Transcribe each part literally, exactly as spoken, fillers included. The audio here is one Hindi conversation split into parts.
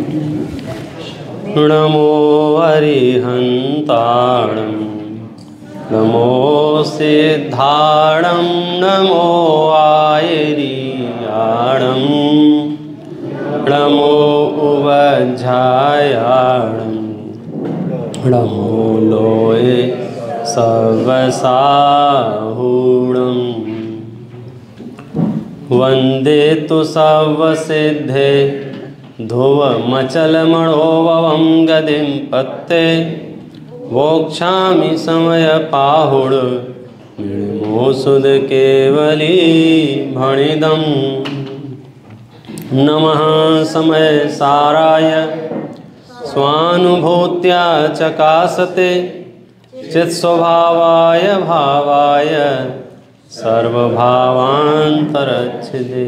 नमो अरिहन्ताणं नमो सिद्धाणं नमो आयर्याणं नमो उवज्झायाणं नमो लोये सर्वसाहूणं वन्दे तु सर्वसिद्धे ध्रुवमचलमणोभवं गतिं पत्ते वोक्षामि समयपाहुड मृणमोऽसुधकेवली भणिदं नमः समयसाराय स्वानुभूत्या चकासते चित्स्वभावाय भावाय सर्वभावान्तरच्छिदे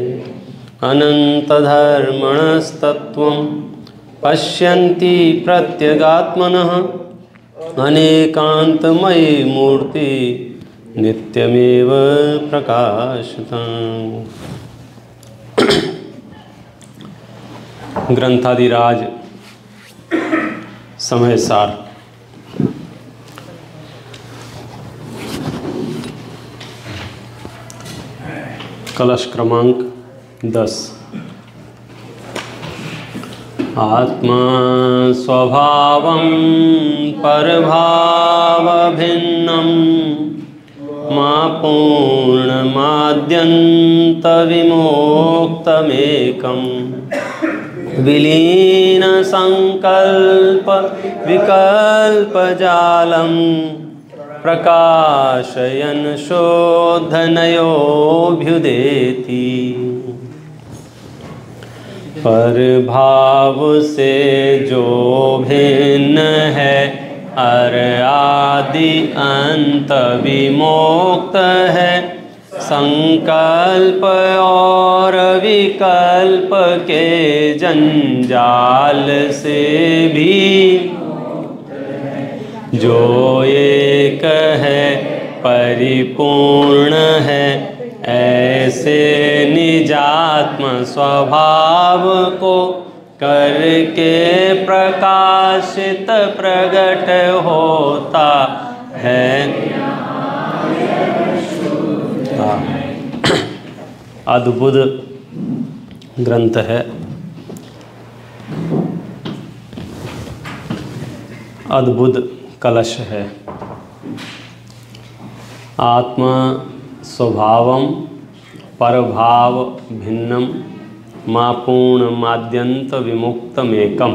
अनन्तधर्मणस्तत्त्वं पश्यन्ति प्रत्यगात्मनः अनेकान्तमयी मूर्ति नित्यमेव प्रकाशताम्। ग्रंथादिराज समय सार। कलश क्रमांक दस। आत्मा स्वभावं परभावभिन्नं मा पूर्णमाद्यन्तविमोक्तमेकं विलीनसङ्कल्प विकल्पजालं प्रकाशयन् शोधनयोऽभ्युदेति। पर भाव से जो भिन्न है अर आदि अंत विमोक्त है, संकल्प और विकल्प के जंजाल से भी जो एक है परिपूर्ण है, ऐसे निजात्म स्वभाव को करके प्रकाशित प्रगट होता है। अद्भुत ग्रंथ है, अद्भुत कलश है। आत्मा स्वभावं परभाव भिन्नं मा पूर्णमाद्यंत विमुक्तमेकं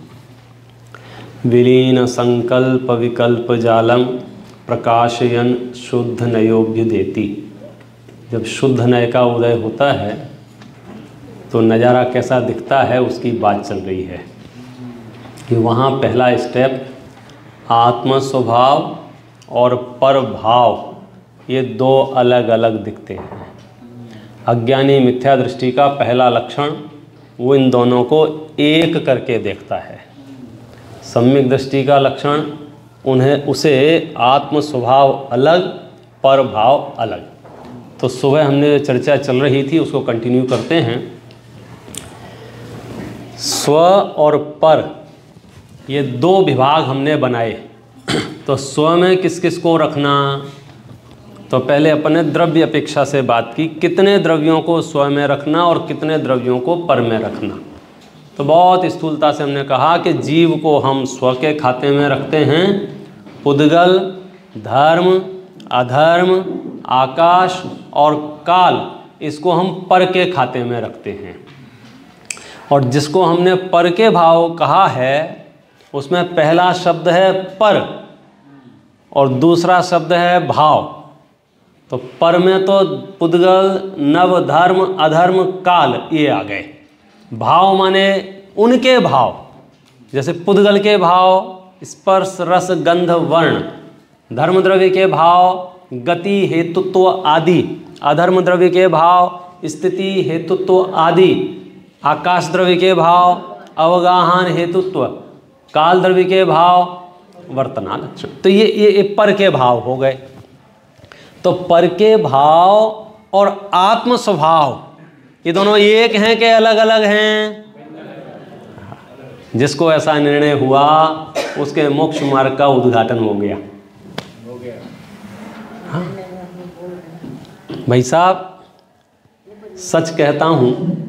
विलीन संकल्प विकल्प जालम प्रकाशयन शुद्ध नयोभ्युदेति। जब शुद्ध नय का उदय होता है तो नज़ारा कैसा दिखता है उसकी बात चल रही है कि वहाँ पहला स्टेप आत्म स्वभाव और परभाव, ये दो अलग अलग दिखते हैं। अज्ञानी मिथ्या दृष्टि का पहला लक्षण वो इन दोनों को एक करके देखता है। सम्यक दृष्टि का लक्षण उन्हें उसे आत्म स्वभाव अलग परभाव अलग। तो सुबह हमने जो चर्चा चल रही थी उसको कंटिन्यू करते हैं। स्व और पर ये दो विभाग हमने बनाए। तो स्व में किस किस को रखना, तो पहले अपने द्रव्य अपेक्षा से बात की, कितने द्रव्यों को स्व में रखना और कितने द्रव्यों को पर में रखना। तो बहुत स्थूलता से हमने कहा कि जीव को हम स्व के खाते में रखते हैं, पुद्गल, धर्म, अधर्म, आकाश और काल इसको हम पर के खाते में रखते हैं। और जिसको हमने पर के भाव कहा है उसमें पहला शब्द है पर और दूसरा शब्द है भाव। तो पर में तो पुद्गल, नव, धर्म, अधर्म, काल ये आ गए। भाव माने उनके भाव, जैसे पुद्गल के भाव स्पर्श रस गंध वर्ण, धर्म द्रव्य के भाव गति हेतुत्व आदि, अधर्म द्रव्य के भाव स्थिति हेतुत्व आदि, आकाश द्रव्य के भाव अवगाहन हेतुत्व, काल द्रव्य के भाव वर्तना लक्षण। तो ये ये पर के भाव हो गए। तो पर के भाव और आत्म स्वभाव ये दोनों एक हैं कि अलग अलग हैं? जिसको ऐसा निर्णय हुआ उसके मोक्ष मार्ग का उद्घाटन हो गया। हो गया। हाँ भाई साहब, सच कहता हूं,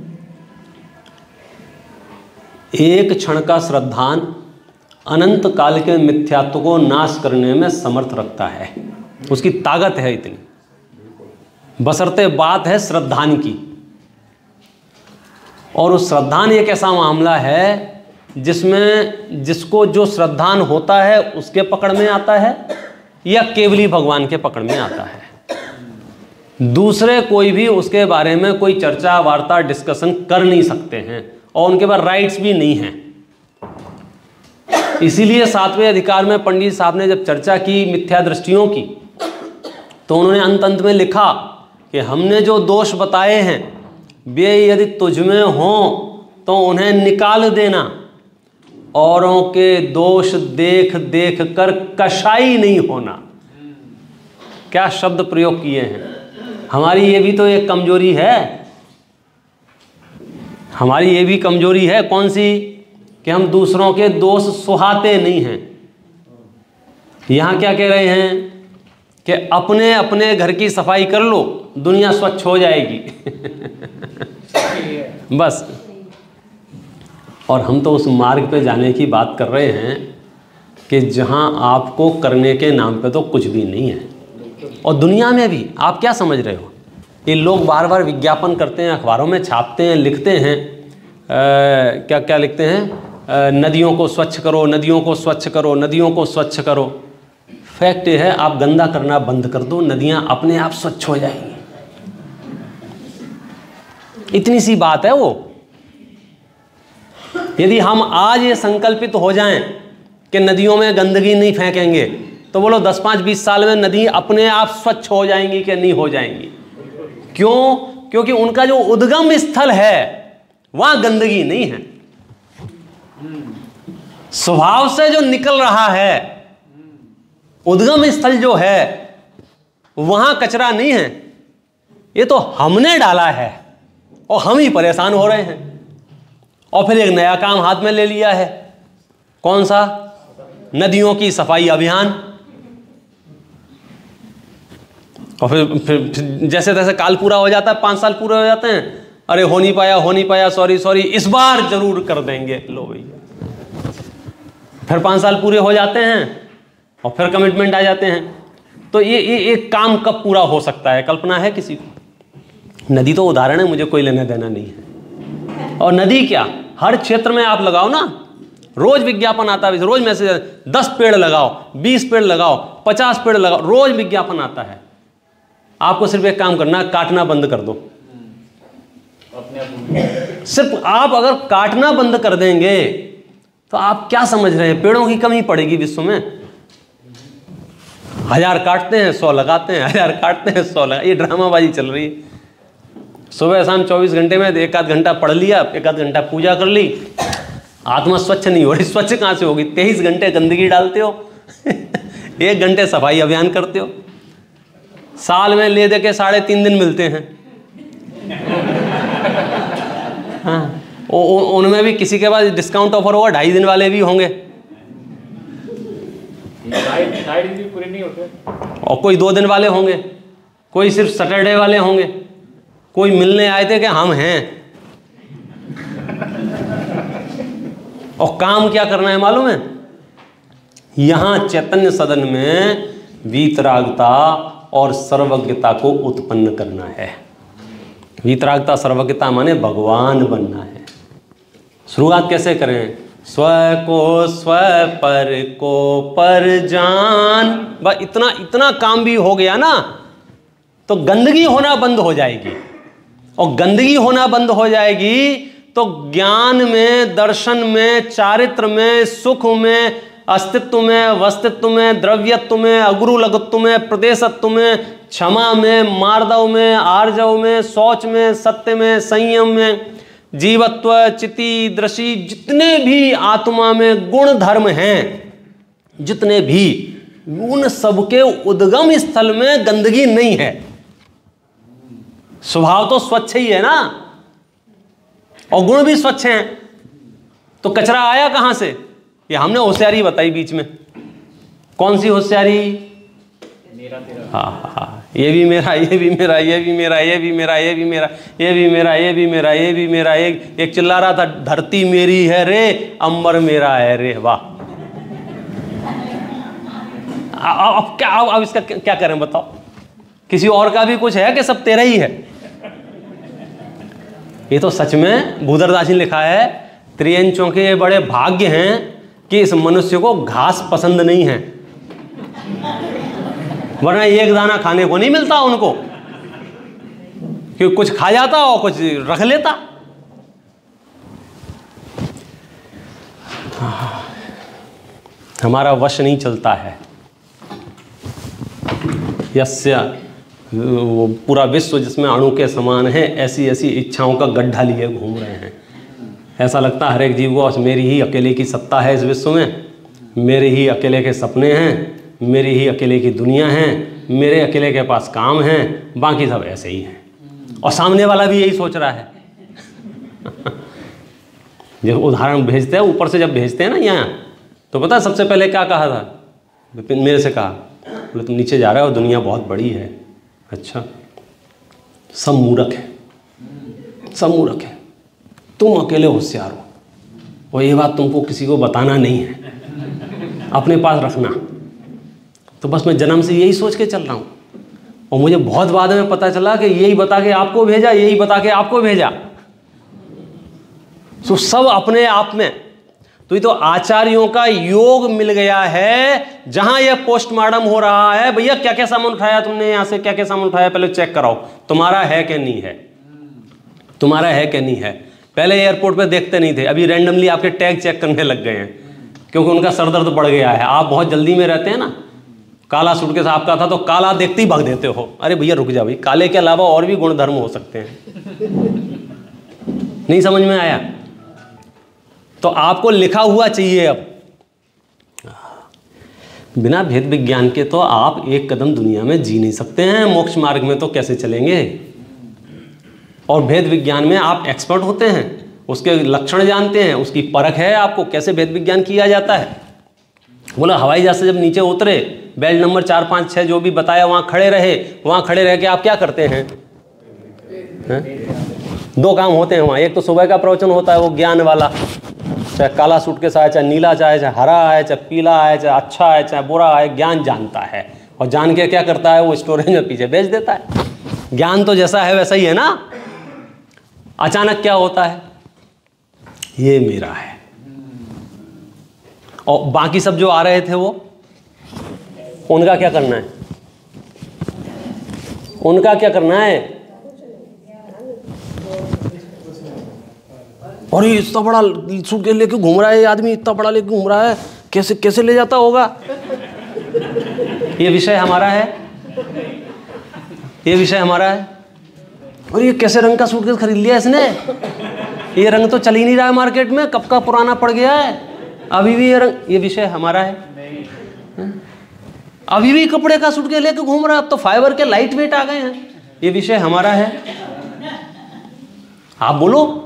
एक क्षण का श्रद्धान अनंत काल के मिथ्यात्व को नाश करने में समर्थ रखता है। उसकी ताकत है इतनी, बशर्ते बात है श्रद्धान की। और उस श्रद्धान एक ऐसा मामला है जिसमें जिसको जो श्रद्धान होता है उसके पकड़ में आता है या केवली भगवान के पकड़ में आता है। दूसरे कोई भी उसके बारे में कोई चर्चा वार्ता डिस्कशन कर नहीं सकते हैं और उनके पास राइट्स भी नहीं हैं। इसीलिए सातवें अधिकार में पंडित साहब ने जब चर्चा की मिथ्या दृष्टियों की, तो उन्होंने अंत अंत में लिखा कि हमने जो दोष बताए हैं वे यदि तुझमें हों तो उन्हें निकाल देना, औरों के दोष देख देख कर कशाई नहीं होना। क्या शब्द प्रयोग किए हैं। हमारी ये भी तो एक कमजोरी है, हमारी ये भी कमजोरी है। कौन सी? कि हम दूसरों के दोष सुहाते नहीं हैं। यहाँ क्या कह रहे हैं कि अपने अपने घर की सफाई कर लो, दुनिया स्वच्छ हो जाएगी। बस। और हम तो उस मार्ग पे जाने की बात कर रहे हैं कि जहाँ आपको करने के नाम पे तो कुछ भी नहीं है। और दुनिया में भी आप क्या समझ रहे हो, ये लोग बार बार विज्ञापन करते हैं, अखबारों में छापते हैं, लिखते हैं, आ, क्या क्या लिखते हैं, आ, नदियों को स्वच्छ करो, नदियों को स्वच्छ करो, नदियों को स्वच्छ करो। फैक्ट ये है, आप गंदा करना बंद कर दो, नदियां अपने आप स्वच्छ हो जाएंगी। इतनी सी बात है वो। यदि हम आज ये संकल्पित हो जाएं कि नदियों में गंदगी नहीं फेंकेंगे, तो बोलो दस पाँच बीस साल में नदी अपने आप स्वच्छ हो जाएंगी कि नहीं हो जाएंगी? क्यों? क्योंकि उनका जो उद्गम स्थल है वहां गंदगी नहीं है। स्वभाव से जो निकल रहा है, उद्गम स्थल जो है वहां कचरा नहीं है। ये तो हमने डाला है और हम ही परेशान हो रहे हैं। और फिर एक नया काम हाथ में ले लिया है। कौन सा? नदियों की सफाई अभियान। और फिर, फिर, फिर जैसे तैसे काल पूरा हो जाता है, पाँच साल पूरे हो जाते हैं, अरे हो नहीं पाया हो नहीं पाया सॉरी सॉरी इस बार जरूर कर देंगे। लो भैया, फिर पाँच साल पूरे हो जाते हैं और फिर कमिटमेंट आ जाते हैं। तो ये ये एक काम कब पूरा हो सकता है, कल्पना है किसी को? नदी तो उदाहरण है, मुझे कोई लेना देना नहीं है। और नदी क्या, हर क्षेत्र में आप लगाओ ना, रोज विज्ञापन आता है, रोज मैसेज, दस पेड़ लगाओ, बीस पेड़ लगाओ, पचास पेड़ लगाओ, रोज विज्ञापन आता है। आपको सिर्फ एक काम करना है, काटना बंद कर दो। सिर्फ आप अगर काटना बंद कर देंगे तो आप क्या समझ रहे हैं, पेड़ों की कमी पड़ेगी विश्व में? हजार काटते हैं सौ लगाते हैं, हजार काटते हैं सौ लगा, ये ड्रामाबाजी चल रही है। सुबह शाम चौबीस घंटे में एक आध घंटा पढ़ लिया, एक आध घंटा पूजा कर ली, आत्मा स्वच्छ नहीं हो रही। स्वच्छ कहाँ से होगी? तेईस घंटे गंदगी डालते हो, एक घंटे सफाई अभियान करते हो। साल में ले दे के साढ़े तीन दिन मिलते हैं। हाँ, उनमें भी किसी के पास डिस्काउंट ऑफर होगा, ढाई दिन वाले भी होंगे, ढाई दिन भी पूरे नहीं होते, और कोई दो दिन वाले होंगे, कोई सिर्फ सैटरडे वाले होंगे, कोई मिलने आए थे कि हम हैं। और काम क्या करना है मालूम है? यहां चैतन्य सदन में वीतरागता और सर्वज्ञता को उत्पन्न करना है। वीतरागता सर्वज्ञता माने भगवान बनना है। शुरुआत कैसे करें? स्व को स्व पर को पर जान। बस इतना इतना काम भी हो गया ना तो गंदगी होना बंद हो जाएगी। और गंदगी होना बंद हो जाएगी तो ज्ञान में, दर्शन में, चारित्र में, सुख में, अस्तित्व में, वस्तित्व में, द्रव्यत्व में, अगुरु लघुत्व में, प्रदेशत्व में, क्षमा में, मार्दव में, आर्जव में, शौच में, सत्य में, संयम में, जीवत्व, चिति, दृषि, जितने भी आत्मा में गुण धर्म हैं, जितने भी, उन सबके उद्गम स्थल में गंदगी नहीं है। स्वभाव तो स्वच्छ ही है ना, और गुण भी स्वच्छ हैं। तो कचरा आया कहाँ से? ये हमने होशियारी बताई बीच में। कौन सी होशियारी? मेरा तेरा। हाँ हाँ, ये भी मेरा, ये भी मेरा, ये भी मेरा, ये भी मेरा, ये भी मेरा, ये भी मेरा, ये भी मेरा, ये भी मेरा। एक एक चिल्ला रहा था, धरती मेरी है रे, अंबर मेरा है रे। वाह! अब क्या, अब इसका क्या करें बताओ? किसी और का भी कुछ है कि सब तेरा ही है? ये तो सच में भूधरदास जी ने लिखा है, त्रियंचों के ये बड़े भाग्य हैं कि इस मनुष्य को घास पसंद नहीं है, वरना एक दाना खाने को नहीं मिलता उनको, क्योंकि कुछ खा जाता और कुछ रख लेता। हमारा वश नहीं चलता है। यस्य, वो पूरा विश्व जिसमें अणु के समान है, ऐसी ऐसी इच्छाओं का गड्ढा लिए घूम रहे हैं। ऐसा लगता है हर एक जीव को मेरी ही अकेले की सत्ता है इस विश्व में, मेरे ही अकेले के सपने हैं, मेरी ही अकेले की दुनिया है, मेरे अकेले के पास काम है, बाकी सब ऐसे ही हैं। और सामने वाला भी यही सोच रहा है। जब उदाहरण भेजते हैं ऊपर से, जब भेजते हैं ना यहाँ, तो पता है सबसे पहले क्या कहा था? मेरे से कहा, बोले तुम नीचे जा रहे हो, दुनिया बहुत बड़ी है। अच्छा, सब मूर्ख है, सब मूर्ख है, तुम अकेले होशियार हो, और ये बात तुमको किसी को बताना नहीं है, अपने पास रखना। तो बस मैं जन्म से यही सोच के चल रहा हूँ, और मुझे बहुत बाद में पता चला कि यही बता के आपको भेजा, यही बता के आपको भेजा। तो सब अपने आप में, तो ये तो आचार्यों का योग मिल गया है। जहां यह पोस्टमार्टम हो रहा है, भैया क्या क्या सामान उठाया तुमने, यहां से क्या क्या सामान उठाया, पहले चेक कराओ तुम्हारा है कि नहीं है, तुम्हारा है कि नहीं है। पहले एयरपोर्ट पे देखते नहीं थे, अभी रैंडमली आपके टैग चेक करने लग गए हैं, क्योंकि उनका सरदर्द बढ़ गया है। आप बहुत जल्दी में रहते हैं ना, काला सूटकेस आपका था तो काला देखते ही भाग देते हो। अरे भैया रुक जा भाई, काले के अलावा और भी गुण धर्म हो सकते हैं। नहीं समझ में आया? तो आपको लिखा हुआ चाहिए। अब बिना भेद विज्ञान के तो आप एक कदम दुनिया में जी नहीं सकते हैं, मोक्ष मार्ग में तो कैसे चलेंगे? और भेद विज्ञान में आप एक्सपर्ट होते हैं, उसके लक्षण जानते हैं, उसकी परख है आपको, कैसे भेद विज्ञान किया जाता है। बोला हवाई जहाज से जब नीचे उतरे, बेल्ट नंबर चार पाँच छः जो भी बताया वहाँ खड़े रहे, वहाँ खड़े रह के आप क्या करते हैं? है? दो काम होते हैं वहाँ, एक तो सुबह का प्रवचन होता है वो ज्ञान वाला, चाहे काला सूट के साथ, चाहे नीला, चाहे चाहे हरा है, चाहे पीला है, चाहे अच्छा है, चाहे बुरा है, ज्ञान जानता है। और जान के क्या करता है? वो स्टोरेज में पीछे बेच देता है। ज्ञान तो जैसा है वैसा ही है ना। अचानक क्या होता है? ये मेरा है, और बाकी सब जो आ रहे थे वो, उनका क्या करना है? उनका क्या करना है? और ये इतना बड़ा सूटकेस लेके घूम रहा है, ये आदमी इतना बड़ा लेके घूम रहा है, कैसे कैसे ले जाता होगा? ये विषय हमारा है, ये विषय हमारा है। और ये कैसे रंग का सूटकेस खरीद लिया इसने? ये रंग तो चल ही नहीं रहा है मार्केट में, कब का पुराना पड़ गया है, अभी भी ये रंग, ये विषय हमारा है। अभी भी कपड़े का सूटकेस लेके घूम रहा है, अब तो फाइबर के लाइट वेट आ गए हैं, ये विषय हमारा है। आप बोलो,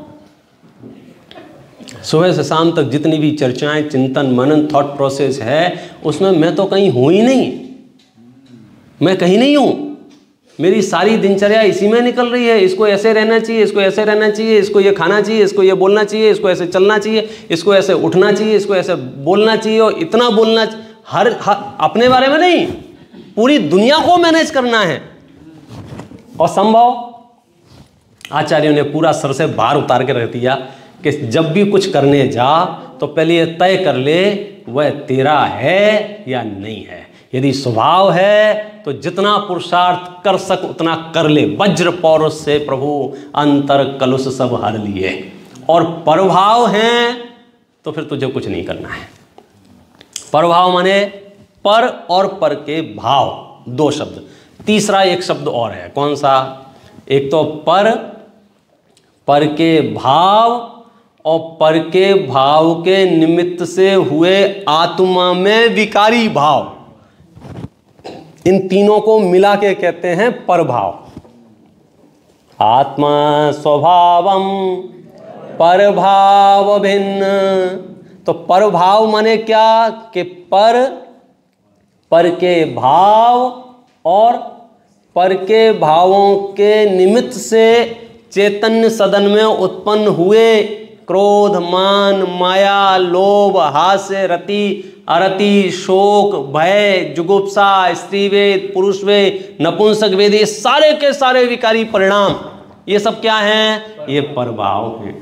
सुबह से शाम तक जितनी भी चर्चाएं, चिंतन, मनन, थॉट प्रोसेस है, उसमें मैं तो कहीं हूं ही नहीं, मैं कहीं नहीं हूं। मेरी सारी दिनचर्या इसी में निकल रही है। इसको ऐसे रहना चाहिए, इसको ऐसे रहना चाहिए, इसको ये खाना चाहिए, इसको ये बोलना चाहिए, इसको ऐसे चलना चाहिए, इसको ऐसे उठना चाहिए, इसको ऐसे बोलना चाहिए, और इतना बोलना हर, हर अपने बारे में नहीं, पूरी दुनिया को मैनेज करना है। और संभव आचार्यों ने पूरा सर से बाहर उतार के रख दिया कि जब भी कुछ करने जा तो पहले ये तय कर ले वह तेरा है या नहीं है। यदि स्वभाव है तो जितना पुरुषार्थ कर सक उतना कर ले। वज्र पौरुष से प्रभु अंतर कलुष सब हर लिए। और परभाव हैं तो फिर तुझे कुछ नहीं करना है। परभाव माने पर और पर के भाव, दो शब्द। तीसरा एक शब्द और है, कौन सा? एक तो पर, पर के भाव, और पर के भाव के निमित्त से हुए आत्मा में विकारी भाव। इन तीनों को मिला के कहते हैं परभाव। आत्मा स्वभावम परभाव भिन्न। तो परभाव माने क्या कि पर पर के भाव और पर के भावों के निमित्त से चैतन्य सदन में उत्पन्न हुए क्रोध, मान, माया, लोभ, हास्य, रति, अरति, शोक, भय, जुगुप्सा, स्त्रीवेद, पुरुषवेद, नपुंसक वेद, ये सारे के सारे विकारी परिणाम, ये सब क्या हैं? ये परभाव हैं।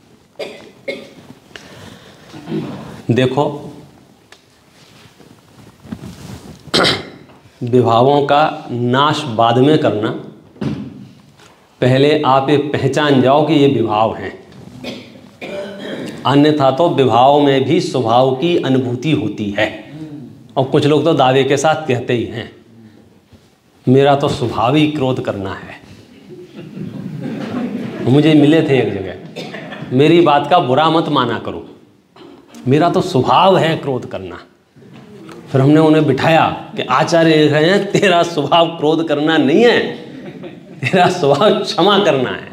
देखो, विभावों का नाश बाद में करना, पहले आप ये पहचान जाओ कि ये विभाव हैं। अन्यथा तो विभाव में भी स्वभाव की अनुभूति होती है। और कुछ लोग तो दावे के साथ कहते ही हैं, मेरा तो स्वभाव ही क्रोध करना है। मुझे मिले थे एक जगह, मेरी बात का बुरा मत माना करो, मेरा तो स्वभाव है क्रोध करना। फिर हमने उन्हें बिठाया कि आचार्य लिख रहे हैं तेरा स्वभाव क्रोध करना नहीं है, तेरा स्वभाव क्षमा करना है।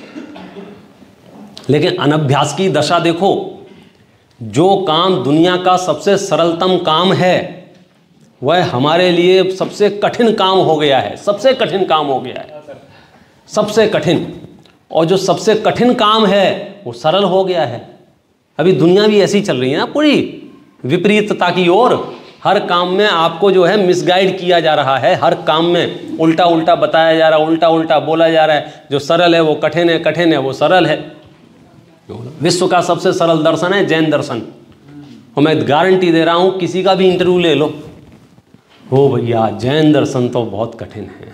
लेकिन अनभ्यास की दशा देखो, जो काम दुनिया का सबसे सरलतम काम है वह हमारे लिए सबसे कठिन काम हो गया है। सबसे कठिन काम हो गया है, सबसे कठिन। और जो सबसे कठिन काम है वो सरल हो गया है। अभी दुनिया भी ऐसी चल रही है ना, पूरी विपरीतता की ओर। हर काम में आपको जो है मिसगाइड किया जा रहा है, हर काम में उल्टा उल्टा बताया जा रहा है, उल्टा उल्टा बोला जा रहा है। जो सरल है वो कठिन है, कठिन है वो सरल है। विश्व का सबसे सरल दर्शन है जैन दर्शन। और मैं गारंटी दे रहा हूँ, किसी का भी इंटरव्यू ले लो, हो भैया जैन दर्शन तो बहुत कठिन है।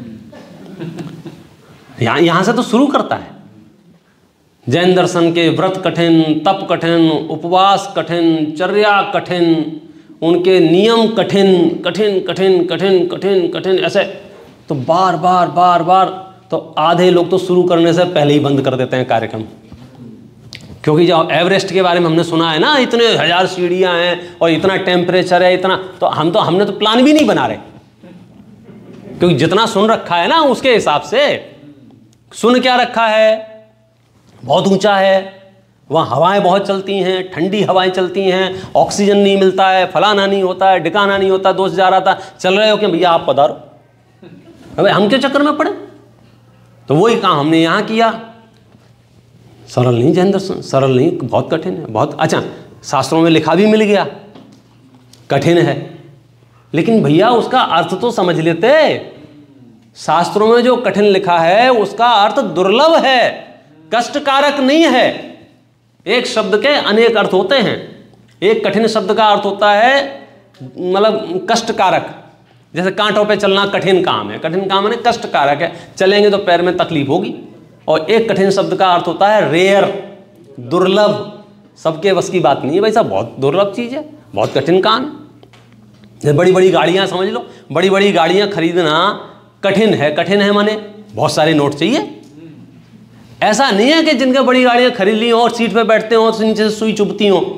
यहाँ यहाँ से तो शुरू करता है। जैन दर्शन के व्रत कठिन, तप कठिन, उपवास कठिन, चर्या कठिन, उनके नियम कठिन कठिन कठिन कठिन कठिन कठिन, ऐसे तो बार बार बार बार। तो आधे लोग तो शुरू करने से पहले ही बंद कर देते हैं कार्यक्रम, क्योंकि जब एवरेस्ट के बारे में हमने सुना है ना, इतने हजार सीढ़ियाँ हैं और इतना टेम्परेचर है, इतना, तो हम तो हमने तो प्लान भी नहीं बना रहे, क्योंकि जितना सुन रखा है ना उसके हिसाब से। सुन क्या रखा है? बहुत ऊंचा है, वहाँ हवाएं बहुत चलती हैं, ठंडी हवाएं चलती हैं, ऑक्सीजन नहीं मिलता है, फलाना नहीं होता है, ढिकाना नहीं होता। दोस्त जा रहा था, चल रहे हो क्या भैया, आप पधारो। अबे हम क्यों चक्कर में पड़े? तो वही काम हमने यहाँ किया। सरल नहीं जैन दर्शन, सरल नहीं, बहुत कठिन है, बहुत। अच्छा, शास्त्रों में लिखा भी मिल गया कठिन है, लेकिन भैया उसका अर्थ तो समझ लेते। शास्त्रों में जो कठिन लिखा है उसका अर्थ दुर्लभ है, कष्टकारक नहीं है। एक शब्द के अनेक अर्थ होते हैं। एक कठिन शब्द का अर्थ होता है मतलब कष्टकारक। जैसे कांटों पे चलना कठिन काम है, कठिन काम है कष्टकारक है, चलेंगे तो पैर में तकलीफ होगी। और एक कठिन शब्द का अर्थ होता है रेयर, दुर्लभ, सबके बस की बात नहीं है भाई साहब, बहुत दुर्लभ चीज़ है, बहुत कठिन काम है। जैसे बड़ी बड़ी गाड़ियाँ समझ लो, बड़ी बड़ी गाड़ियाँ खरीदना कठिन है। कठिन है माने बहुत सारे नोट चाहिए। ऐसा नहीं है कि जिनके बड़ी गाड़ियां खरीद ली हो और सीट पे बैठते हो तो नीचे से सुई चुभती हो।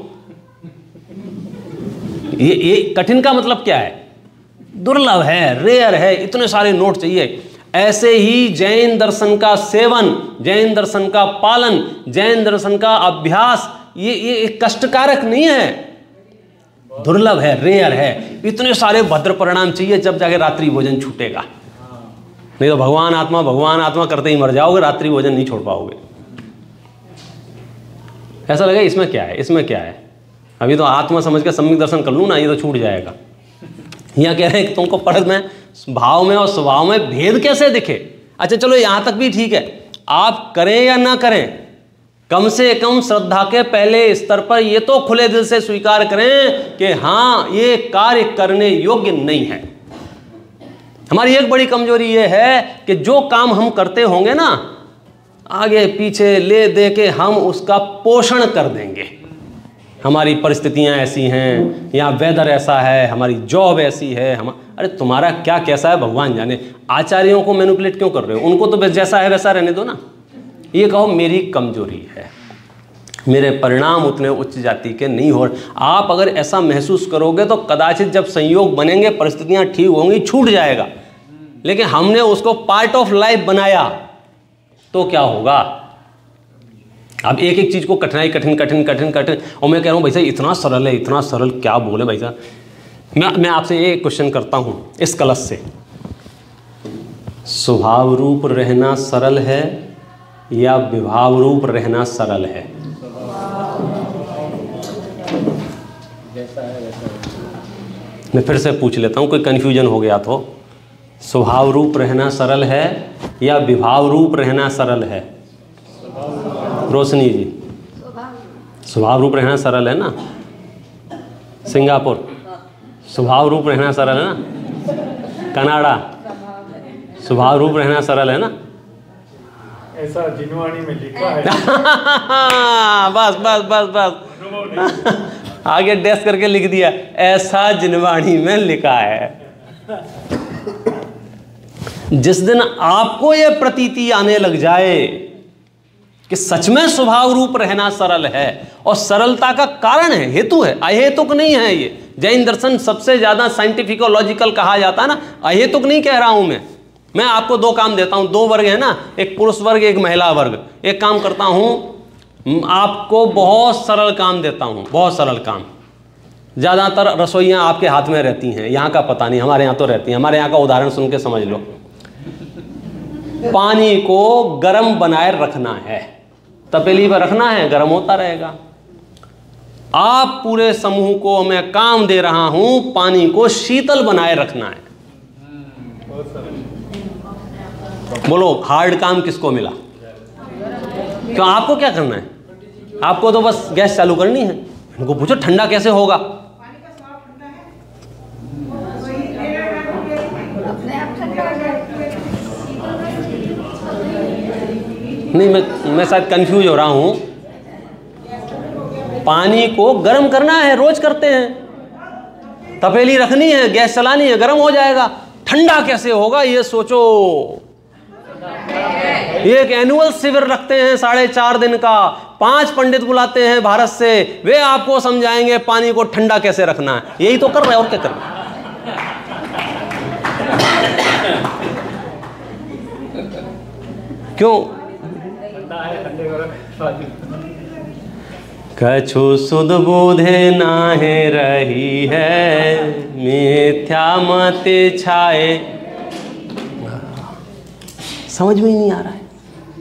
ये ये कठिन का मतलब क्या है? दुर्लभ है, रेयर है, इतने सारे नोट चाहिए। ऐसे ही जैन दर्शन का सेवन, जैन दर्शन का पालन, जैन दर्शन का अभ्यास, ये ये कष्टकारक नहीं है, दुर्लभ है, रेयर है। इतने सारे भद्र परिणाम चाहिए जब जाके रात्रि भोजन छूटेगा। नहीं तो भगवान आत्मा भगवान आत्मा करते ही मर जाओगे, रात्रि भोजन नहीं छोड़ पाओगे। ऐसा लगे इसमें क्या है, इसमें क्या है, अभी तो आत्मा समझ के सम्यक दर्शन कर लूँ ना, ये तो छूट जाएगा। यहाँ कह रहे हैं कि तुमको परत में, भाव में और स्वभाव में भेद कैसे दिखे। अच्छा चलो यहाँ तक भी ठीक है, आप करें या ना करें, कम से कम श्रद्धा के पहले स्तर पर ये तो खुले दिल से स्वीकार करें कि हाँ ये कार्य करने योग्य नहीं है। हमारी एक बड़ी कमजोरी ये है कि जो काम हम करते होंगे ना, आगे पीछे ले दे के हम उसका पोषण कर देंगे। हमारी परिस्थितियां ऐसी हैं, यहाँ वेदर ऐसा है, हमारी जॉब ऐसी है, हम अरे तुम्हारा क्या कैसा है भगवान जाने। आचार्यों को मैनिपुलेट क्यों कर रहे हो? उनको तो जैसा है वैसा रहने दो ना। ये कहो मेरी कमजोरी है, मेरे परिणाम उतने उच्च जाति के नहीं हो। आप अगर ऐसा महसूस करोगे तो कदाचित जब संयोग बनेंगे, परिस्थितियां ठीक होंगी, छूट जाएगा। लेकिन हमने उसको पार्ट ऑफ लाइफ बनाया तो क्या होगा? अब एक एक चीज़ को कठिनाई कठिन कठिन कठिन कठिन और मैं कह रहा हूँ भाई साहब इतना सरल है, इतना सरल, क्या बोले भाई साहब। मैं मैं आपसे ये क्वेश्चन करता हूँ इस कलश से, स्वभाव रूप रहना सरल है या विभाव रूप रहना सरल है? जैसा है वैसा है। मैं फिर से पूछ लेता हूँ, कोई कन्फ्यूजन हो गया तो। स्वभाव रूप रहना सरल है या विभाव रूप रहना सरल है? रोशनी जी, स्वभाव रूप रहना सरल है ना? सिंगापुर, स्वभाव रूप रहना सरल है ना? कनाडा, स्वभाव रूप रहना सरल है ना? ऐसा जिनवाणी में लिखा है। बस बस बस बस आगे डैश करके लिख दिया, ऐसा जिनवाणी में लिखा है। जिस दिन आपको यह प्रतीति आने लग जाए कि सच में स्वभाव रूप रहना सरल है, और सरलता का कारण है, हेतु है, अहेतुक नहीं है। ये जैन दर्शन सबसे ज्यादा साइंटिफिक और लॉजिकल कहा जाता है ना, अहेतुक नहीं कह रहा हूं मैं। मैं आपको दो काम देता हूं, दो वर्ग है ना, एक पुरुष वर्ग एक महिला वर्ग। एक काम करता हूं, आपको बहुत सरल काम देता हूं, बहुत सरल काम। ज़्यादातर रसोइयाँ आपके हाथ में रहती हैं, यहाँ का पता नहीं, हमारे यहाँ तो रहती हैं। हमारे यहाँ का उदाहरण सुन के समझ लो। पानी को गर्म बनाए रखना है, तपेली पर रखना है, गर्म होता रहेगा। आप पूरे समूह को मैं काम दे रहा हूं, पानी को शीतल बनाए रखना है। बोलो हार्ड काम किसको मिला? क्यों, आपको क्या करना है? आपको तो बस गैस चालू करनी है। इनको पूछो ठंडा कैसे होगा? नहीं, मैं मैं शायद कंफ्यूज हो रहा हूं। पानी को गर्म करना है, रोज करते हैं। तपेली रखनी है, गैस चलानी है, गर्म हो जाएगा। ठंडा कैसे होगा ये सोचो। एक एनुअल शिविर रखते हैं साढ़े चार दिन का, पांच पंडित बुलाते हैं भारत से, वे आपको समझाएंगे पानी को ठंडा कैसे रखना है। यही तो कर रहे हैं, और क्या कर रहे हैं? क्यों? कछु सुध बोधे नाहे रही है, मिथ्या मत छाए। समझ में ही नहीं आ रहा है।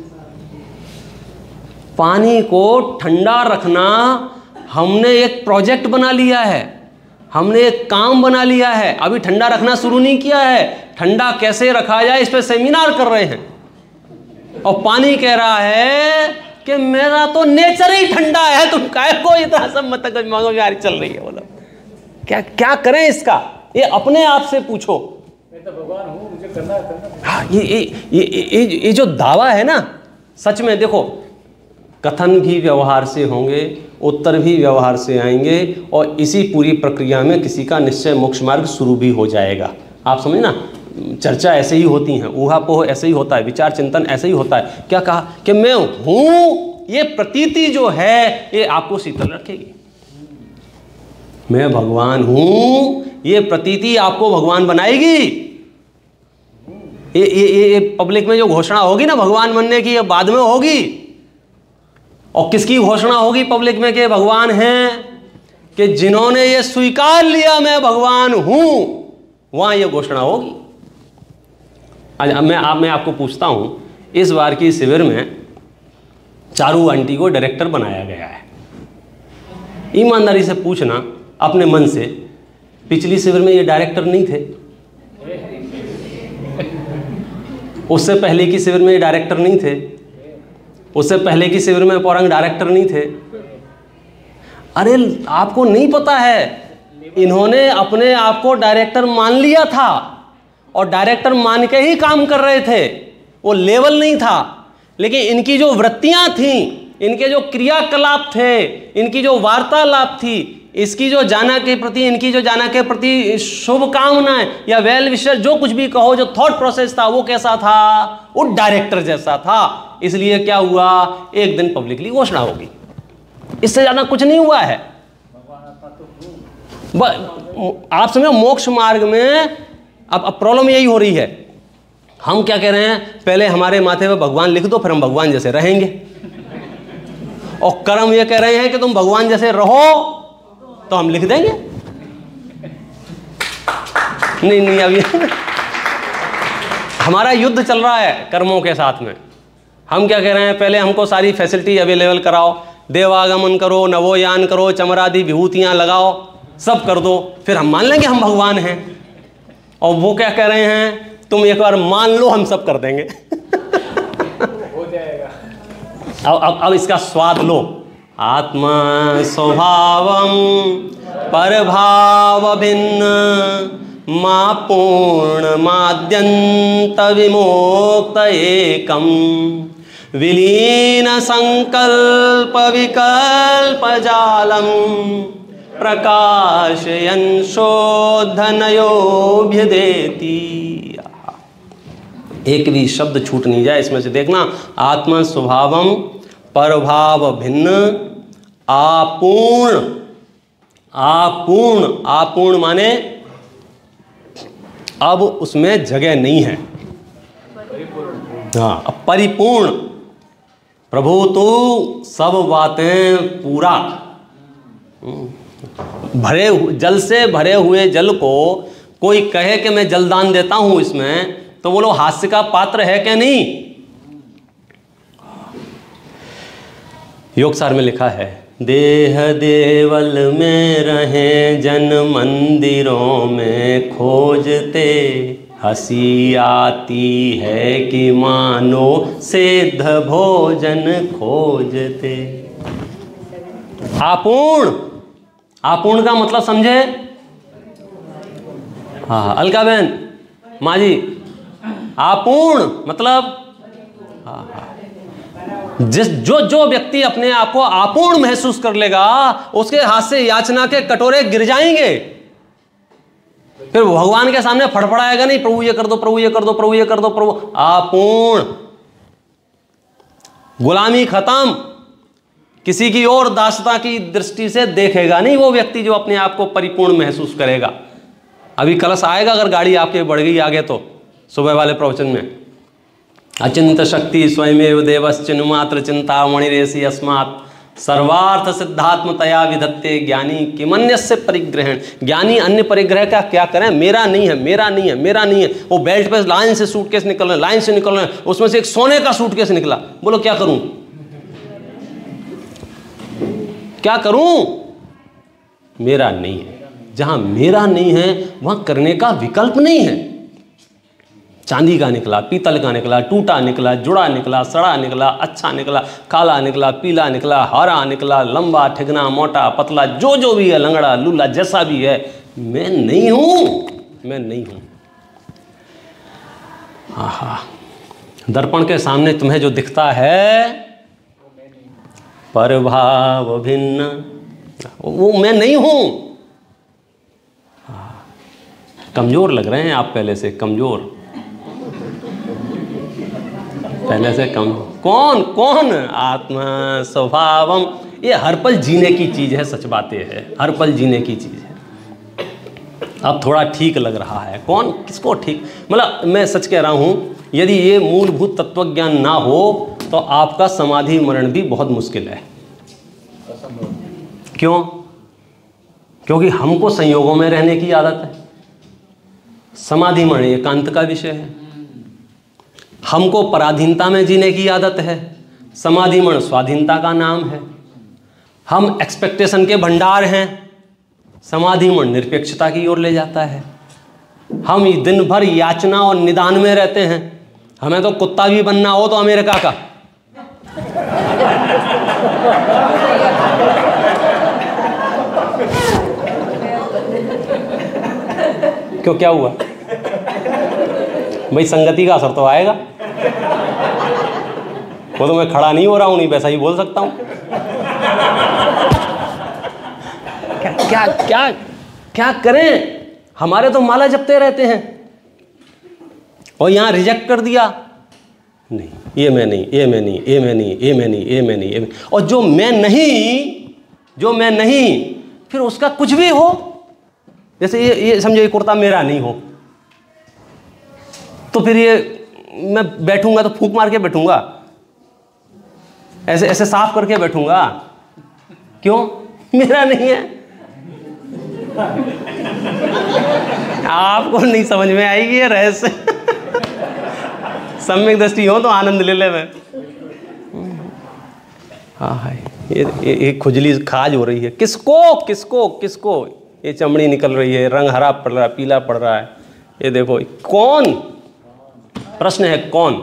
पानी को ठंडा रखना हमने एक प्रोजेक्ट बना लिया है, हमने एक काम बना लिया है। अभी ठंडा रखना शुरू नहीं किया है, ठंडा कैसे रखा जाए इस पे सेमिनार कर रहे हैं। और पानी कह रहा है कि मेरा तो नेचर ही ठंडा है, तुम काहे को इतना सब मत मगजमारी चल रही है। बोलो क्या क्या करें इसका? ये अपने आप से पूछो। मैं तो भगवान हूँ, मुझे करना है, करना। हाँ, ये ये ये ये ये जो दावा है ना, सच में देखो, कथन भी व्यवहार से होंगे, उत्तर भी व्यवहार से आएंगे, और इसी पूरी प्रक्रिया में किसी का निश्चय मोक्ष मार्ग शुरू भी हो जाएगा। आप समझ ना, चर्चा ऐसे ही होती हैं, ऊहापोह ऐसे ही होता है, विचार चिंतन ऐसे ही होता है। क्या कहा कि मैं हूं, ये प्रतीति जो है ये आपको शीतल रखेगी। मैं भगवान हूं, ये प्रतीति आपको भगवान बनाएगी। ये ये ये पब्लिक में जो घोषणा होगी ना भगवान बनने की, ये बाद में होगी। और किसकी घोषणा होगी पब्लिक में कि भगवान हैं? कि जिन्होंने ये स्वीकार लिया मैं भगवान हूं, वहां ये घोषणा होगी। आज मैं आप मैं आपको पूछता हूं, इस बार की शिविर में चारू आंटी को डायरेक्टर बनाया गया है। ईमानदारी से पूछना अपने मन से, पिछली शिविर में ये डायरेक्टर नहीं थे? उससे पहले की शिविर में ये डायरेक्टर नहीं थे? उससे पहले की शिविर में पौरंग डायरेक्टर नहीं थे? अरे आपको नहीं पता है, इन्होंने अपने आप को डायरेक्टर मान लिया था, और डायरेक्टर मान के ही काम कर रहे थे। वो लेवल नहीं था, लेकिन इनकी जो वृत्तियां थीं, इनके जो क्रियाकलाप थे, इनकी जो वार्तालाप थी, इसकी जो जाना के प्रति, इनकी जो जाना के प्रति शुभकामनाएं या वेल विशर, जो कुछ भी कहो, जो थॉट प्रोसेस था वो कैसा था? वो डायरेक्टर जैसा था। इसलिए क्या हुआ, एक दिन पब्लिकली घोषणा होगी। इससे ज्यादा कुछ नहीं हुआ है। आप समझो मोक्ष मार्ग में अब अब प्रॉब्लम यही हो रही है। हम क्या कह रहे हैं, पहले हमारे माथे पे भगवान लिख दो, फिर हम भगवान जैसे रहेंगे। और कर्म ये कह रहे हैं कि तुम भगवान जैसे रहो, तो हम लिख देंगे। नहीं नहीं, अभी हमारा युद्ध चल रहा है कर्मों के साथ में। हम क्या कह रहे हैं, पहले हमको सारी फैसिलिटी अवेलेबल कराओ, देवागमन करो, नवोयान करो, चमरादि विभूतियां लगाओ, सब कर दो, फिर हम मान लेंगे हम भगवान हैं। और वो क्या कह रहे हैं, तुम एक बार मान लो, हम सब कर देंगे। हो जाएगा। अब अब अब इसका स्वाद लो। आत्मा स्वभावम परभाव भिन्न मा पूर्ण माद्यंत विमोक्त एकम विलीन संकल्प विकल्प जालम प्रकाशयन् शोधनयोभ्यदेति। एक भी शब्द छूट नहीं जाए इसमें से। देखना, आत्मा स्वभावम परभाव भिन्न आपूर्ण। आपूर्ण, आपूर्ण माने अब उसमें जगह नहीं है। हाँ, अब परिपूर्ण। प्रभु तू सब बातें पूरा, भरे जल से भरे हुए जल को कोई कहे कि मैं जलदान देता हूं इसमें, तो बोलो हास्य का पात्र है क्या नहीं? योगसार में लिखा है, देह देवल में रहे जन मंदिरों में खोजते, हंसी आती है कि मानो सिद्ध भोजन खोजते। आपूर्ण, आपूर्ण का मतलब समझे? हाँ, अलका बहन, माँ जी, आपूर्ण मतलब हाँ हाँ जिस जो जो व्यक्ति अपने आप को आपूर्ण महसूस कर लेगा, उसके हाथ से याचना के कटोरे गिर जाएंगे। फिर भगवान के सामने फड़फड़ाएगा नहीं, प्रभु ये कर दो, प्रभु ये कर दो, प्रभु ये कर दो, प्रभु। आपूर्ण, गुलामी खत्म, किसी की और दासता की दृष्टि से देखेगा नहीं वो व्यक्ति जो अपने आप को परिपूर्ण महसूस करेगा। अभी कलश आएगा अगर गाड़ी आपके बढ़ गई आगे तो, सुबह वाले प्रवचन में, अचिंत शक्ति स्वयमेव देवस् चिन्मात्र चिंता मणिरेसी अस्मात् सर्वार्थ सिद्धात्मतया विधत्ते ज्ञानी किमन्यस्य परिग्रहण। ज्ञानी अन्य परिग्रह का क्या करें? मेरा नहीं है, मेरा नहीं है, मेरा नहीं है। वो बेल्ट पे लाइन से सूटकेस निकल रहे, लाइन से निकल रहे, उसमें से एक सोने का सूटकेस निकला, बोलो क्या करूं, क्या करूं? मेरा नहीं है। जहां मेरा नहीं है वहां करने का विकल्प नहीं है। चांदी का निकला, पीतल का निकला, टूटा निकला, जुड़ा निकला, सड़ा निकला, अच्छा निकला, काला निकला, पीला निकला, हरा निकला, लंबा, ठिगना, मोटा, पतला, जो जो भी है, लंगड़ा लूला जैसा भी है, मैं नहीं हूं, मैं नहीं हूं। आहा, दर्पण के सामने तुम्हें जो दिखता है परभाव भिन्न, वो मैं नहीं हूं। कमजोर लग रहे हैं आप पहले से, कमजोर पहले से कम। कौन कौन? आत्मा स्वभावम, ये हर पल जीने की चीज है, सच बातें है, हर पल जीने की चीज है। अब थोड़ा ठीक लग रहा है, कौन किसको ठीक? मतलब मैं सच कह रहा हूं, यदि ये मूलभूत तत्वज्ञान ना हो तो आपका समाधि मरण भी बहुत मुश्किल है। क्यों? क्योंकि हमको संयोगों में रहने की आदत है। समाधि मरण एकांत का विषय है। हमको पराधीनता में जीने की आदत है। समाधि मरण स्वाधीनता का नाम है। हम एक्सपेक्टेशन के भंडार हैं। समाधि मरण निरपेक्षता की ओर ले जाता है। हम दिन भर याचना और निदान में रहते हैं। हमें तो कुत्ता भी बनना हो तो अमेरिका का। क्यों, क्या हुआ भाई? संगति का असर तो आएगा। वो तो मैं खड़ा नहीं हो रहा हूं, नहीं वैसा ही बोल सकता हूं। क्या क्या क्या क्या करें? हमारे तो माला जपते रहते हैं और यहां रिजेक्ट कर दिया, नहीं ये मैं नहीं, ये मैं नहीं, ये मैं नहीं, ये मैं नहीं, ये मैं नहीं, ये मैं। और जो मैं नहीं, जो मैं नहीं, फिर उसका कुछ भी हो, जैसे ये ये समझो ये कुर्ता मेरा नहीं हो, तो फिर ये मैं बैठूंगा तो फूंक मार के बैठूंगा। ऐसे ऐसे साफ करके बैठूंगा, क्यों? मेरा नहीं है। आपको नहीं समझ में आएगी ये रहस्य। सम्यक दृष्टि हो तो आनंद ले ले। मैं हाँ हाँ ये ये खुजली खाज हो रही है। किसको किसको किसको ये चमड़ी निकल रही है, रंग हरा पड़ रहा है, पीला पड़ रहा है। ये देखो कौन, प्रश्न है कौन?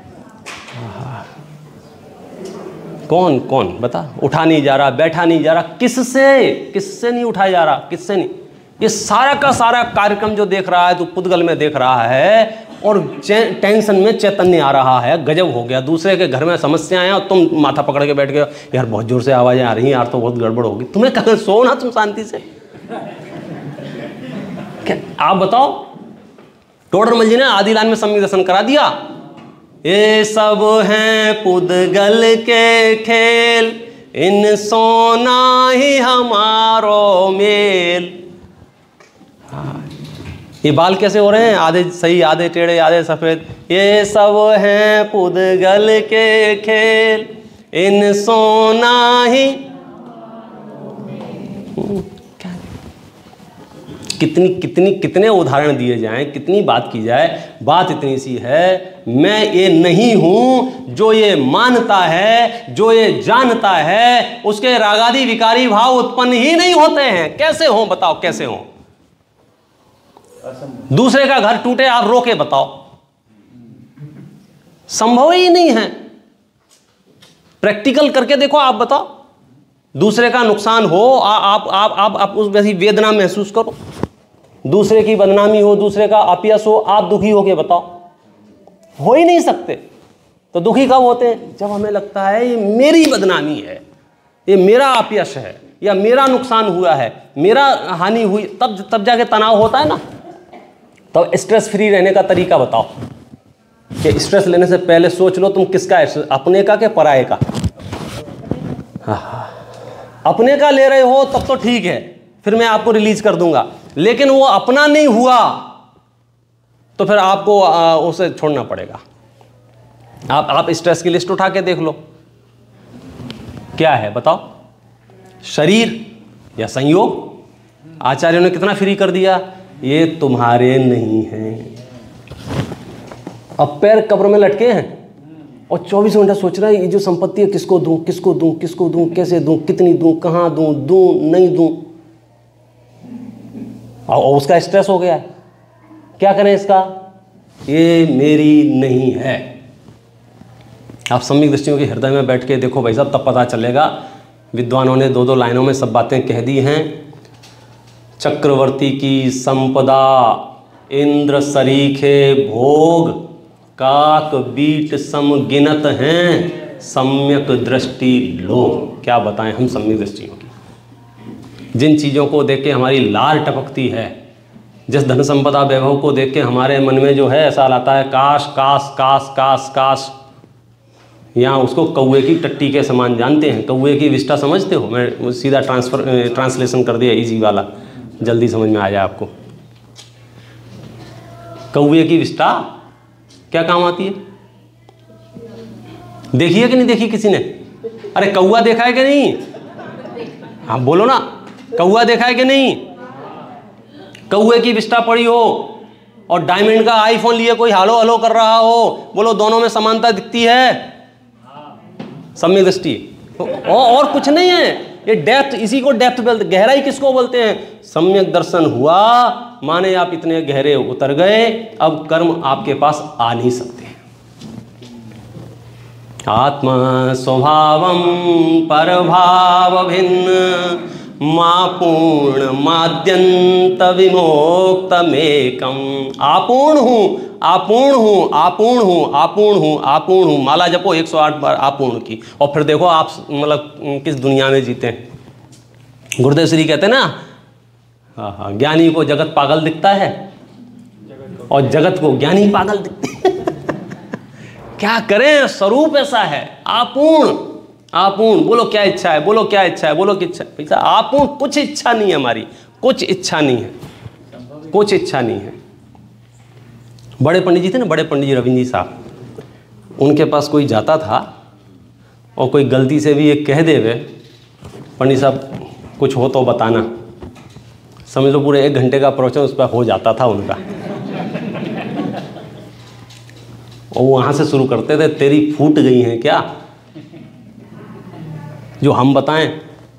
कौन कौन बता? उठा नहीं जा रहा, बैठा नहीं जा रहा, किससे किससे नहीं उठाया जा रहा, किससे नहीं? ये सारा का सारा कार्यक्रम जो देख रहा है तो पुद्गल में देख रहा है और टेंशन में चैतन्य आ रहा है। गजब हो गया। दूसरे के घर में समस्याएं हैं और तुम माथा पकड़ के बैठ गए, यार बहुत जोर से आवाज़ें आ रही हैं यार, तो बहुत गड़बड़ होगी। तुम्हें कहा सो ना तुम शांति से। क्या आप बताओ? टोडरमल जी ने आदि लाइन में सम्यक दर्शन करा दिया। ये सब हैं पुद्गल के खेल, इन सोना ही हमारो मेल। ये बाल कैसे हो रहे हैं? आधे सही, आधे टेढ़े, आधे सफेद। ये सब हैं पुद्गल के खेल, इन सोना ही। कितनी कितनी कितने उदाहरण दिए जाएं, कितनी बात की जाए, बात इतनी सी है। मैं ये नहीं हूं जो ये मानता है, जो ये जानता है, उसके रागादि विकारी भाव उत्पन्न ही नहीं होते हैं। कैसे हो बताओ, कैसे हो? दूसरे का घर टूटे आप रोके बताओ, संभव ही नहीं है। प्रैक्टिकल करके देखो, आप बताओ। दूसरे का नुकसान हो, आ, आप आप आप आप उस वैसी वेदना महसूस करो। दूसरे की बदनामी हो, दूसरे का अपयश हो, आप दुखी हो के बताओ। हो ही नहीं सकते। तो दुखी कब होते हैं? जब हमें लगता है ये मेरी बदनामी है, ये मेरा अपयश है, या मेरा नुकसान हुआ है, मेरा हानि हुई, तब तब जाके तनाव होता है ना। तो स्ट्रेस फ्री रहने का तरीका बताओ कि स्ट्रेस लेने से पहले सोच लो तुम किसका है, अपने का कि पराये का। अपने का ले रहे हो तब तो ठीक है, फिर मैं आपको रिलीज कर दूंगा। लेकिन वो अपना नहीं हुआ तो फिर आपको आ, उसे छोड़ना पड़ेगा। आप आप स्ट्रेस की लिस्ट उठा के देख लो, क्या है बताओ? शरीर या संयोग? आचार्यों ने कितना फ्री कर दिया, ये तुम्हारे नहीं हैं। अब पैर कब्र में लटके हैं और चौबीस घंटा सोच रहा है ये जो संपत्ति है किसको दूं, किसको दूं, किसको दूं, कैसे दूं, कितनी दूं, कहां दूं, दूं नहीं दूं, और उसका स्ट्रेस हो गया है। क्या करें इसका? ये मेरी नहीं है। आप सम्यक दृष्टियों के हृदय में बैठ के देखो भाई साहब, तब पता चलेगा। विद्वानों ने दो दो लाइनों में सब बातें कह दी हैं। चक्रवर्ती की संपदा, इंद्र सरीखे भोग, काक बीट सम गिनत हैं, सम्यक दृष्टि लोग। क्या बताएं हम सम्यक दृष्टियों की। जिन चीज़ों को देख के हमारी लार टपकती है, जिस धन संपदा वैभव को देख के हमारे मन में जो है ऐसा आता है काश काश काश काश काश। यहाँ उसको कौवे की टट्टी के समान जानते हैं। कौवे की विष्ठा समझते हो? मैं सीधा ट्रांसफर ट्रांसलेशन कर दिया इजी वाला, जल्दी समझ में आ जाए आपको। कौवे की विष्ठा क्या काम आती है? देखी है कि नहीं देखी किसी ने? अरे कौवा देखा है कि नहीं? हाँ बोलो ना, कौवा देखा है कि नहीं? कौवे की विष्ठा पड़ी हो और डायमंड का आईफोन लिए कोई हालो हलो कर रहा हो, बोलो दोनों में समानता दिखती है? सम्यक दृष्टि। और कुछ नहीं है, ये डेप्थ, इसी को डेप्थ बोलते, गहराई किसको बोलते हैं? सम्यक दर्शन हुआ माने आप इतने गहरे उतर गए, अब कर्म आपके पास आ नहीं सकते। आत्मा स्वभावम परभाव भिन्न, माँ पूर्ण माद्यंत विमोक्तमेकम। आपूर्ण हूँ, आपूर्ण हूँ, आपूर्ण हूँ, आपूर्ण हूँ, आपूर्ण हूँ। माला जपो एक सौ आठ बार आपूर्ण की, और फिर देखो आप मतलब किस दुनिया में जीते हैं। गुरुदेव श्री कहते हैं ना, हाँ हाँ, ज्ञानी को जगत पागल दिखता है और जगत को ज्ञानी पागल दिखते हैं। क्या करें, स्वरूप ऐसा है आपूर्ण। आपूर्ण बोलो क्या इच्छा है, बोलो क्या इच्छा है, बोलो क्या इच्छा है। आपूर्ण कुछ इच्छा नहीं है हमारी, कुछ इच्छा नहीं है, कुछ इच्छा नहीं है। बड़े पंडित जी थे ना, बड़े पंडित जी रविंद्र जी साहब, उनके पास कोई जाता था और कोई गलती से भी ये कह देवे पंडित साहब कुछ हो तो बताना, समझ लो पूरे एक घंटे का प्रवचन उस पर हो जाता था उनका। और वहाँ से शुरू करते थे, तेरी फूट गई हैं क्या जो हम बताएं?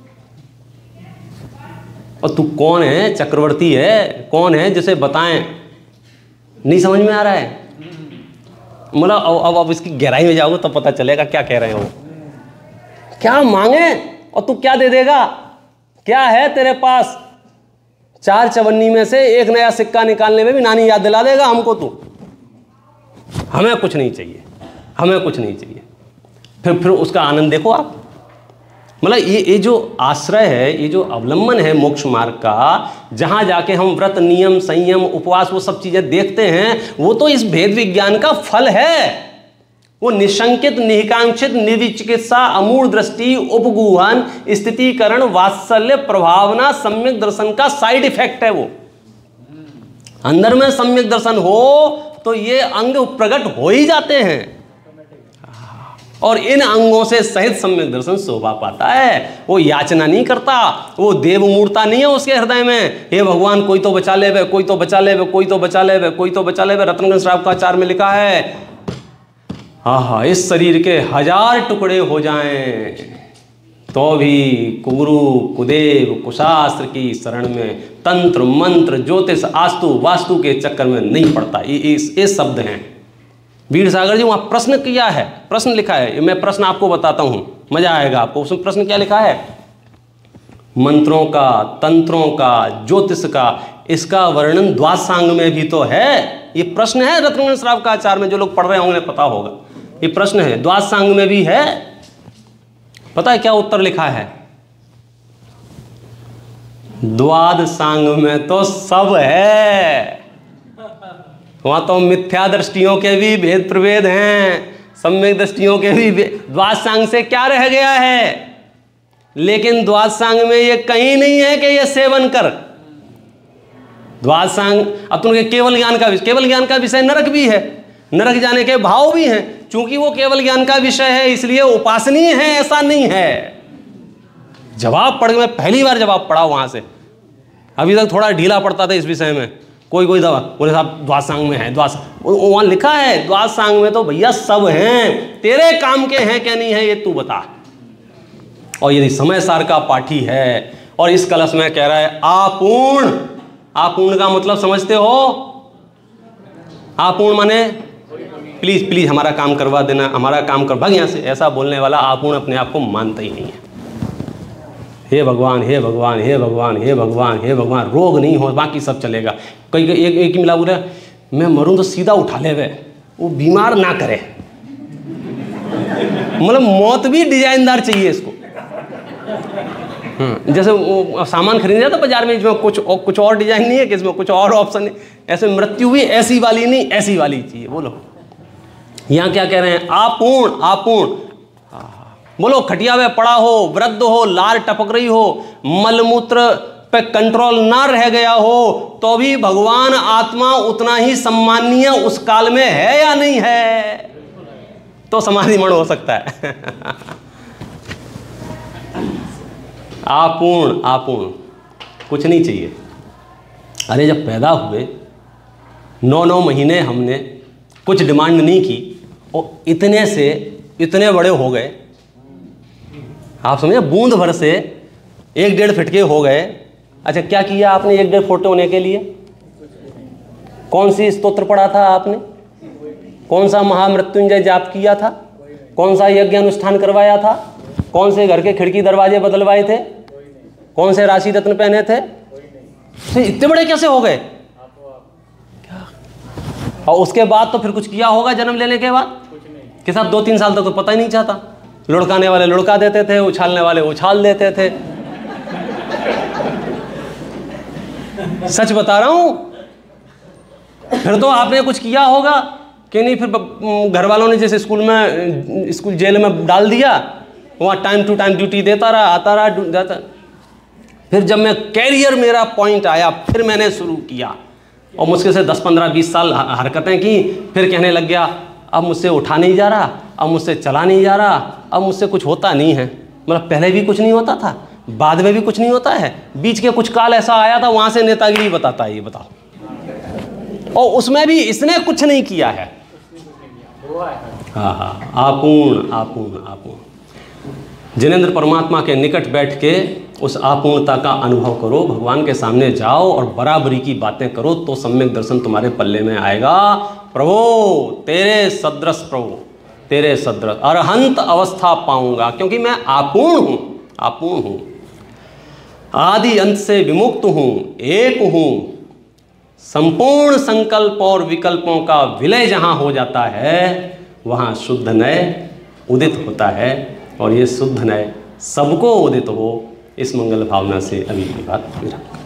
और तू कौन है? चक्रवर्ती है? कौन है जिसे बताएं? नहीं समझ में आ रहा है? मतलब अब अब अब इसकी गहराई में जाओगे तो पता चलेगा क्या कह रहे हो। क्या मांगे और तू क्या दे देगा? क्या है तेरे पास? चार चवन्नी में से एक नया सिक्का निकालने में भी नानी याद दिला देगा हमको। तू हमें कुछ नहीं चाहिए, हमें कुछ नहीं चाहिए। फिर फिर उसका आनंद देखो आप। मतलब ये ये जो आश्रय है, ये जो अवलंबन है मोक्ष मार्ग का, जहाँ जाके हम व्रत, नियम, संयम, उपवास वो सब चीज़ें देखते हैं, वो तो इस भेद विज्ञान का फल है। वो निशंकित, निहिकांक्षित, निर्विचिकित्सा, अमूढ़ दृष्टि, उपगूहन, स्थितीकरण, वात्सल्य, प्रभावना, सम्यक दर्शन का साइड इफेक्ट है। वो अंदर में सम्यक दर्शन हो तो ये अंग प्रकट हो ही जाते हैं, और इन अंगों से सहित सम्यक दर्शन शोभा पाता है। वो याचना नहीं करता, वो देव मूर्ता नहीं है उसके हृदय में, हे भगवान कोई तो बचा ले, कोई तो बचा ले, कोई तो बचा ले, कोई तो बचा ले। रत्नगंज श्रावकाचार्य में लिखा है, हाँ हाँ इस शरीर के हजार टुकड़े हो जाएं तो भी कुगुरु, कुदेव, कुशास्त्र की शरण में तंत्र, मंत्र, ज्योतिष, आस्तु, वास्तु के चक्कर में नहीं पड़ता। ये ये शब्द हैं। वीर सागर जी वहाँ प्रश्न किया है, प्रश्न लिखा है। मैं प्रश्न आपको बताता हूँ, मजा आएगा आपको। उसमें प्रश्न क्या लिखा है? मंत्रों का, तंत्रों का, ज्योतिष का, इसका वर्णन द्वादशांग में भी तो है। ये प्रश्न है रत्नगंज श्रावकाचार्य में, जो लोग पढ़ रहे होंगे पता होगा। ये प्रश्न है, द्वादशांग में भी है। पता है क्या उत्तर लिखा है? द्वादशांग में तो सब है। वहां तो मिथ्या दृष्टियों के भी भेद प्रभेद हैं, सम्यक दृष्टियों के भी। द्वादशांग से क्या रह गया है? लेकिन द्वादशांग में ये कहीं नहीं है कि ये सेवन कर। द्वादशांग अब तुमके केवल ज्ञान का विषय, केवल ज्ञान का विषय नरक भी है, नरक जाने के भाव भी हैं। चूंकि वो केवल ज्ञान का विषय है इसलिए उपासनीय है, ऐसा नहीं है। जवाब पढ़ के, मैं पहली बार जवाब पढ़ा वहां से, अभी तक थोड़ा ढीला पड़ता था इस विषय में। कोई कोई दवा बोले साहब द्वादशांग में है, द्वादश वहां लिखा है द्वादशांग में तो भैया सब हैं, तेरे काम के हैं क्या नहीं है ये तू बता। और यदि समय सार का पाठी है और इस कलश में कह रहा है आपूर्ण, आपूर्ण का मतलब समझते हो? आपूर्ण माने प्लीज प्लीज हमारा काम करवा देना, हमारा काम कर भाग यहाँ से, ऐसा बोलने वाला आपूर्ण अपने आप को मानता ही नहीं है। हे भगवान, हे भगवान, हे भगवान, हे भगवान, हे भगवान, रोग नहीं हो बाकी सब चलेगा। कई एक एक ही मिला बोले मैं मरूं तो सीधा उठा ले वे, वो बीमार ना करे। मतलब मौत भी डिजाइनदार चाहिए इसको। हाँ, जैसे वो सामान खरीदने जाता बाजार में, इसमें कुछ और, कुछ और डिजाइन नहीं है कि इसमें कुछ और ऑप्शन नहीं, ऐसे मृत्यु भी ऐसी वाली नहीं, ऐसी वाली चाहिए। बोलो यहाँ क्या कह रहे हैं? आपूर्ण, आपूर्ण। बोलो खटिया में पड़ा हो, वृद्ध हो, लार टपक रही हो, मलमूत्र पे कंट्रोल ना रह गया हो, तो भी भगवान आत्मा उतना ही सम्माननीय उस काल में है या नहीं है? तो समाधि मण हो सकता है। आपूर्ण, आपूर्ण, कुछ नहीं चाहिए। अरे जब पैदा हुए नौ नौ महीने हमने कुछ डिमांड नहीं की और इतने से इतने बड़े हो गए। आप समझे, बूंद भर से एक डेढ़ फुटके हो गए। अच्छा क्या किया आपने एक डेढ़ फुट होने के लिए? कौन सी स्तोत्र पढ़ा था आपने? कौन सा महामृत्युंजय जाप किया था? कौन सा यज्ञ अनुष्ठान करवाया था? कौन से घर के खिड़की दरवाजे बदलवाए थे? कौन से राशि रत्न पहने थे? तो इतने बड़े कैसे हो गए? और उसके बाद तो फिर कुछ किया होगा जन्म लेने के बाद कि साहब दो तीन साल तक तो पता ही नहीं चाहता। लुढ़काने वाले लुढ़का देते थे, उछालने वाले उछाल देते थे। सच बता रहा हूं। फिर तो आपने कुछ किया होगा कि नहीं? फिर घर वालों ने जैसे स्कूल में, स्कूल जेल में डाल दिया, वहाँ टाइम टू टाइम ड्यूटी देता रहा, आता रहा, जाता। फिर जब मैं कैरियर मेरा पॉइंट आया, फिर मैंने शुरू किया और मुश्किल से दस पंद्रह बीस साल हरकतें की। फिर कहने लग गया अब मुझसे उठा नहीं जा रहा, अब मुझसे चला नहीं जा रहा, अब मुझसे कुछ होता नहीं है, मतलब पहले भी कुछ नहीं होता था, बाद में भी कुछ नहीं होता है, बीच के कुछ काल ऐसा आया था वहाँ से नेतागिरी बताता है, ये बताओ। और उसमें भी इसने कुछ नहीं किया है। हाँ हाँ, आपूर्ण आपूर्ण आपूर्ण। जिनेंद्र परमात्मा के निकट बैठ के उस आपूर्णता का अनुभव करो, भगवान के सामने जाओ और बराबरी की बातें करो, तो सम्यक दर्शन तुम्हारे पल्ले में आएगा। प्रभु तेरे सदृश, प्रभु तेरे सदृश अरहंत अवस्था पाऊंगा, क्योंकि मैं आपूर्ण हूँ, आपूर्ण हूँ, आदि अंत से विमुक्त हूँ, एक हूँ। संपूर्ण संकल्प और विकल्पों का विलय जहाँ हो जाता है वहाँ शुद्ध नय उदित होता है, और ये शुद्ध नय सबको उदित हो, इस मंगल भावना से अभी की बात मेरा